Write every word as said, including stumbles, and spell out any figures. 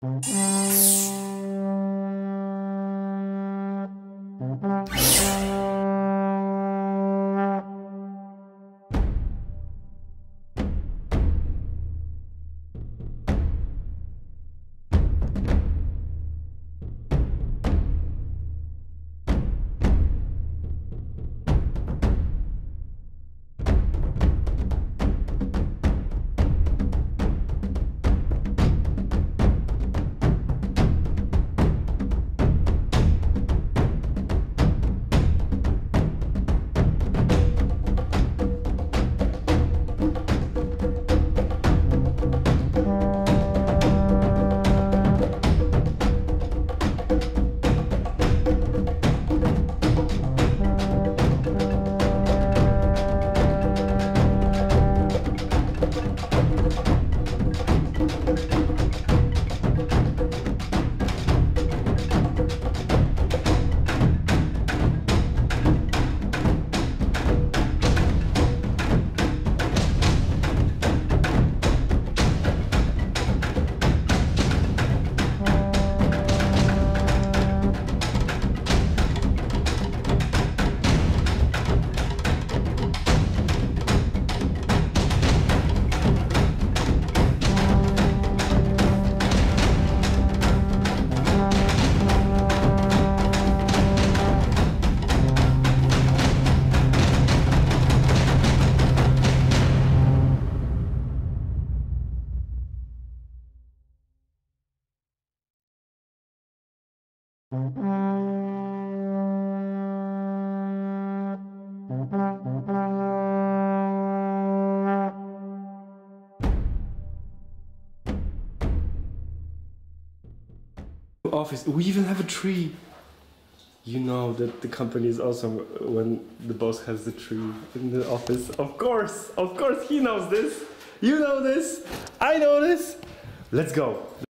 Office. We even have a tree. You know that the company is awesome when the boss has the tree in the office. Of course, of course he knows this. You know this. I know this. Let's go.